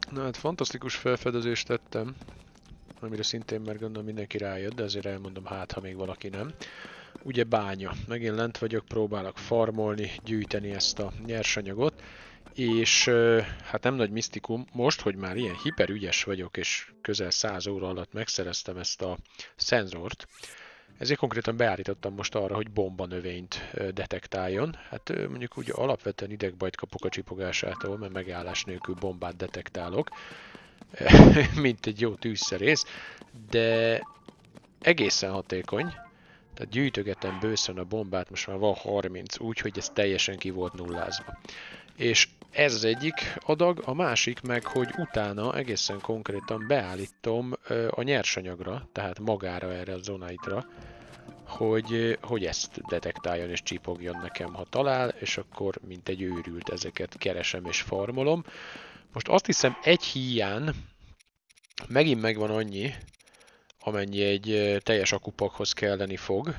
Na hát fantasztikus felfedezést tettem, amire szintén már gondolom mindenki rájött, de azért elmondom hát, ha még valaki nem. Ugye bánya. Megint lent vagyok, próbálok farmolni, gyűjteni ezt a nyersanyagot, és hát nem nagy misztikum, most, hogy már ilyen hiperügyes vagyok, és közel 100 óra alatt megszereztem ezt a szenzort, ezért konkrétan beállítottam most arra, hogy bombanövényt detektáljon. Hát mondjuk úgy alapvetően idegbajt kapok a csipogásától, mert megállás nélkül bombát detektálok, mint egy jó tűzszerész, de egészen hatékony. Tehát gyűjtögetem bőszön a bombát, most már van 30, úgyhogy ez teljesen ki volt nullázva. És ez az egyik adag, a másik meg, hogy utána egészen konkrétan beállítom a nyersanyagra, tehát magára erre a zonaitra, hogy ezt detektáljon és csipogjon nekem, ha talál, és akkor mint egy őrült ezeket keresem és farmolom. Most azt hiszem egy híján megint megvan annyi, amennyi egy teljes akupakhoz kelleni fog.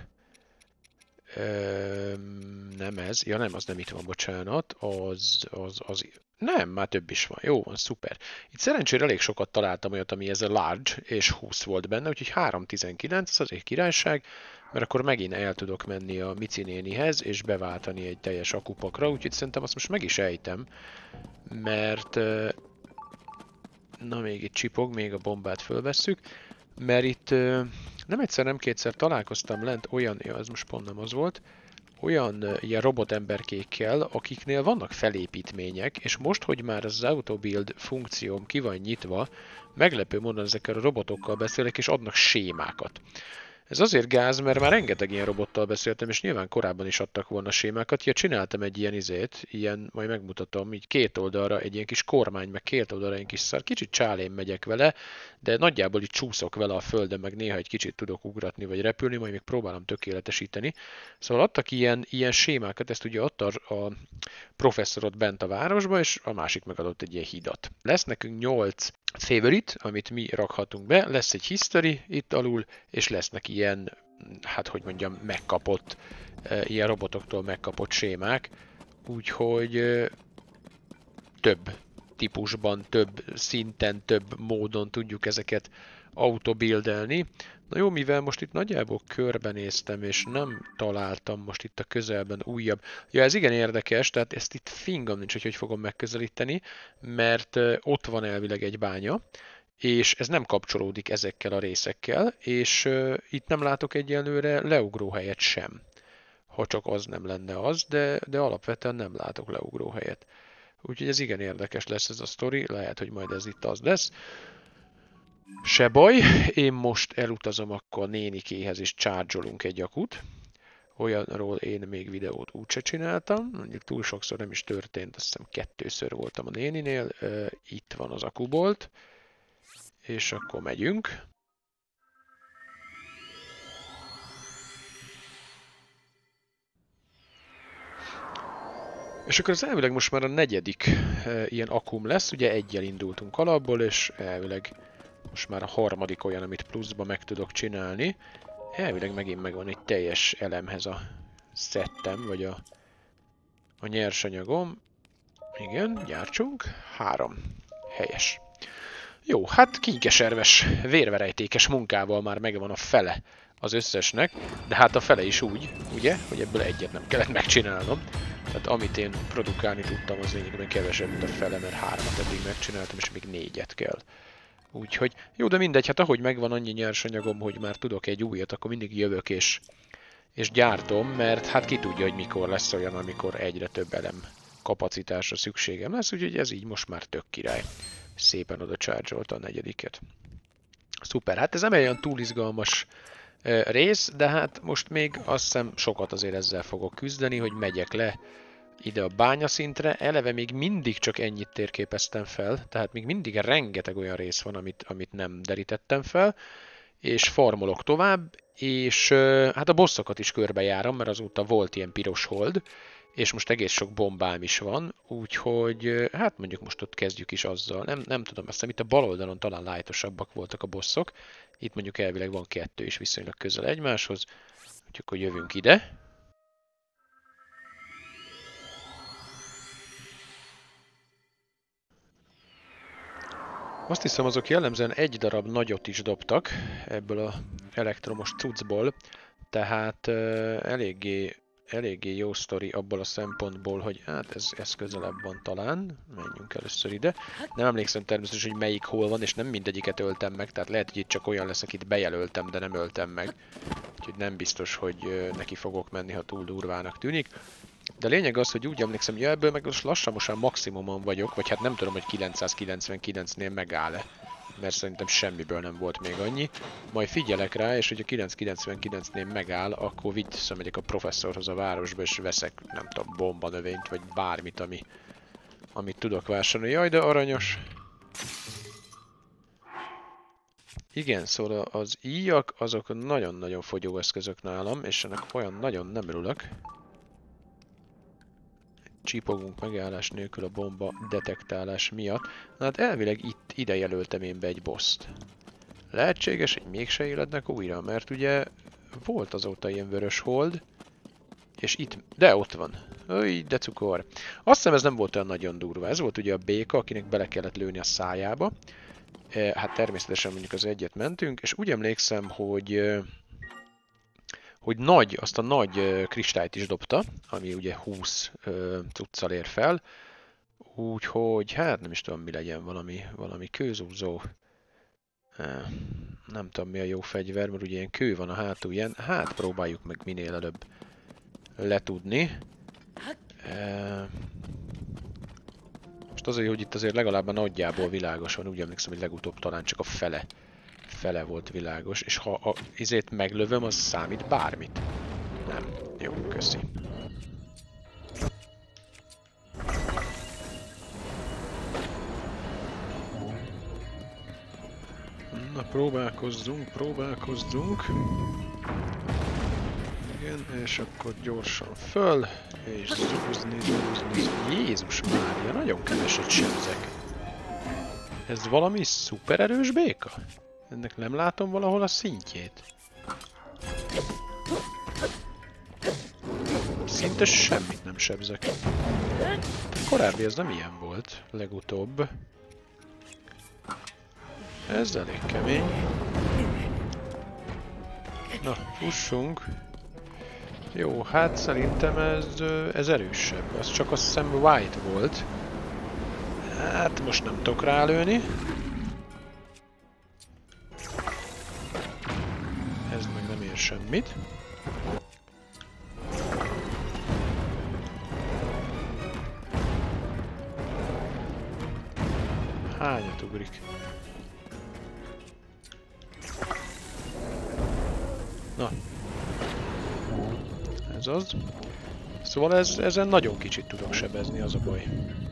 Nem ez. Ja nem, az nem itt van, bocsánat. Nem, már több is van. Jó van, szuper. Itt szerencsére elég sokat találtam olyat, ami ez a large, és 20 volt benne, úgyhogy 319, ez az egy királyság, mert akkor megint el tudok menni a Mici nénihez, és beváltani egy teljes akupakra, úgyhogy szerintem azt most meg is ejtem, mert na még itt csipog, még a bombát fölvesszük, mert itt nem egyszer, nem kétszer találkoztam lent olyan, ja, ez most pont nem az volt, olyan ilyen robotemberkékkel, akiknél vannak felépítmények, és most, hogy már az autobuild funkcióm ki van nyitva, meglepő módon ezekkel a robotokkal beszélek, és adnak sémákat. Ez azért gáz, mert már rengeteg ilyen robottal beszéltem, és nyilván korábban is adtak volna sémákat. Ja, csináltam egy ilyen ilyen, majd megmutatom, így két oldalra egy ilyen kis kormány, meg két oldalra egy kis szar. Kicsit csálén megyek vele, de nagyjából így csúszok vele a földön, meg néha egy kicsit tudok ugratni vagy repülni, majd még próbálom tökéletesíteni. Szóval adtak ilyen sémákat, ezt ugye adta a professzorot bent a városba, és a másik megadott egy ilyen hidat. Lesz nekünk 8 favorite, amit mi rakhatunk be, lesz egy history itt alul, és lesznek ilyen, hát hogy mondjam, megkapott, ilyen robotoktól megkapott sémák, úgyhogy több típusban, több szinten, több módon tudjuk ezeket autobuildelni. Na jó, mivel most itt nagyjából körbenéztem, és nem találtam most itt a közelben újabb. Ja, ez igen érdekes, tehát ezt itt fingam nincs, hogy fogom megközelíteni, mert ott van elvileg egy bánya, és ez nem kapcsolódik ezekkel a részekkel, és itt nem látok egyelőre leugróhelyet sem. Ha csak az nem lenne az, de alapvetően nem látok leugróhelyet. Úgyhogy ez igen érdekes lesz ez a sztori, lehet, hogy majd ez itt az lesz. Se baj, én most elutazom akkor nénikéhez és charge-olunk egy akut. Olyanról én még videót úgyse csináltam, mondjuk túl sokszor nem is történt, azt hiszem 2-ször voltam a néninél. Itt van az akubolt, és akkor megyünk. És akkor az elvileg most már a negyedik ilyen akum lesz, ugye egyel indultunk alapból, és elvileg most már a harmadik olyan, amit pluszba meg tudok csinálni. Elvileg megint megvan egy teljes elemhez a szettem, vagy a nyersanyagom. Igen, gyártsunk. 3. Helyes. Jó, hát kinkeserves, vérverejtékes munkával már megvan a fele az összesnek, de hát a fele is úgy, ugye, hogy ebből egyet nem kellett megcsinálnom. Tehát amit én produkálni tudtam, az lényegében kevesebb, mint a fele, mert 3-at eddig megcsináltam, és még 4-et kell. Úgyhogy, jó, de mindegy, hát ahogy megvan annyi nyersanyagom, hogy már tudok egy újat, akkor mindig jövök és gyártom, mert hát ki tudja, hogy mikor lesz olyan, amikor egyre több elem kapacitásra szükségem lesz, úgyhogy ez így most már tök király. Szépen oda charge-olta a negyediket. Szuper, hát ez nem olyan túl izgalmas rész, de hát most még azt hiszem sokat azért ezzel fogok küzdeni, hogy megyek le ide a bányaszintre. Eleve még mindig csak ennyit térképeztem fel, tehát még mindig rengeteg olyan rész van, amit nem derítettem fel, és farmolok tovább, és hát a bosszokat is körbejárom, mert azóta volt ilyen piros hold, és most egész sok bombám is van, úgyhogy hát mondjuk most ott kezdjük is azzal. Nem tudom, azt hiszem itt a bal oldalon talán lightosabbak voltak a bosszok, itt mondjuk elvileg van 2 is viszonylag közel egymáshoz, úgyhogy akkor jövünk ide. Azt hiszem, azok jellemzően egy darab nagyot is dobtak ebből az elektromos cuccból, tehát eléggé jó sztori abból a szempontból, hogy hát ez közelebb van talán. Menjünk először ide. Nem emlékszem természetesen, hogy melyik hol van, és nem mindegyiket öltem meg, tehát lehet, hogy itt csak olyan lesz, akit bejelöltem, de nem öltem meg. Úgyhogy nem biztos, hogy neki fogok menni, ha túl durvának tűnik. De a lényeg az, hogy úgy emlékszem, hogy ebből meg most már maximumon vagyok, vagy hát nem tudom, hogy 999-nél megáll-e. Mert szerintem semmiből nem volt még annyi. Majd figyelek rá, és hogy a 999-nél megáll, akkor visszamegyek a professzorhoz a városba, és veszek, nem tudom, bombanövényt, vagy bármit, amit tudok vásárolni. Jaj, de aranyos! Igen, szóval az íjak, azok nagyon-nagyon fogyó eszközök nálam, és ennek olyan nagyon nem örülök. Csípogunk megállás nélkül a bomba detektálás miatt. Na hát elvileg ide jelöltem én be egy boszt. Lehetséges, hogy mégse élednek újra, mert ugye volt azóta ilyen vörös hold, és itt, de ott van. Öj, de cukor. Azt hiszem, ez nem volt olyan nagyon durva. Ez volt ugye a béka, akinek bele kellett lőni a szájába. Hát természetesen mondjuk az egyet mentünk, és úgy emlékszem, hogy azt a nagy kristályt is dobta, ami ugye 20 cuccal ér fel. Úgyhogy, hát nem is tudom, mi legyen, valami kőzúzó. Nem tudom, mi a jó fegyver, mert ugye ilyen kő van a hátulján. Hát próbáljuk meg minél előbb letudni. Most azért, hogy itt azért legalább a nagyjából világos van, úgy emlékszem, hogy legutóbb talán csak a fele volt világos, és ha a izét meglövöm, az számít bármit. Nem. Jó, köszi. Na, próbálkozzunk. Igen, és akkor gyorsan föl, és zúzni. Jézus Mária, nagyon keveset sebzek. Ez valami szupererős béka? Ennek nem látom valahol a szintjét. Szinte semmit nem sebzek. Korábbi ez nem ilyen volt, legutóbb. Ez elég kemény. Na, fussunk. Jó, hát szerintem ez erősebb. Az csak azt hiszem white volt. Hát most nem tudok rálőni. Ez meg nem ér semmit. Hányat ugrik? Na. Ez az. Szóval ezen nagyon kicsit tudok sebezni, az a baj.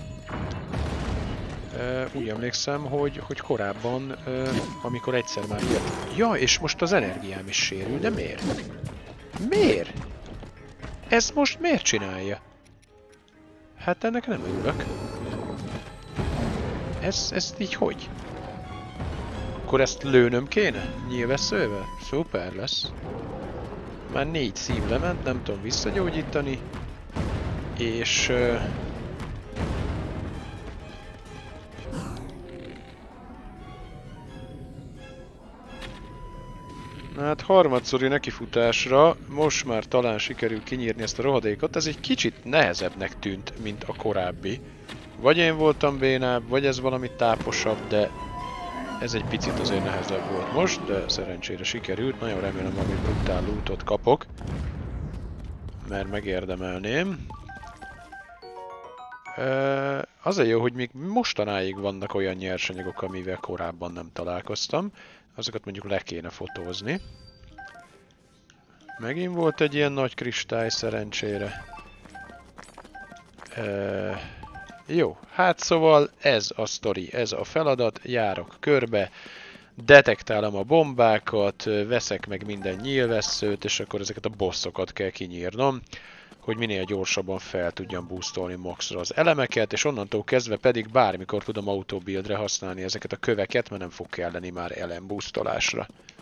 Úgy emlékszem, hogy korábban, amikor egyszer már jött. Ja, és most az energiám is sérül, de miért? Miért? Ez most miért csinálja? Hát ennek nem örülök. Ezt így hogy? Akkor ezt lőnöm kéne? Nyilvesszővel? Szuper lesz. Már 4 szív lement, nem tudom visszagyógyítani. És... hát harmadszori nekifutásra most már talán sikerül kinyírni ezt a rohadékot. Ez egy kicsit nehezebbnek tűnt, mint a korábbi. Vagy én voltam bénább, vagy ez valami táposabb, de ez egy picit azért nehezebb volt most, de szerencsére sikerült. Nagyon remélem, valami brutál lootot kapok, mert megérdemelném. Azért jó, hogy még mostanáig vannak olyan nyersanyagok, amivel korábban nem találkoztam. Azokat mondjuk le kéne fotózni. Megint volt egy ilyen nagy kristály szerencsére. Jó, hát szóval ez a sztori, ez a feladat, járok körbe, detektálom a bombákat, veszek meg minden nyílvesszőt, és akkor ezeket a bossokat kell kinyírnom, hogy minél gyorsabban fel tudjam boostolni maxra az elemeket, és onnantól kezdve pedig bármikor tudom autobuildre használni ezeket a köveket, mert nem fog kelleni már elem boostolásra.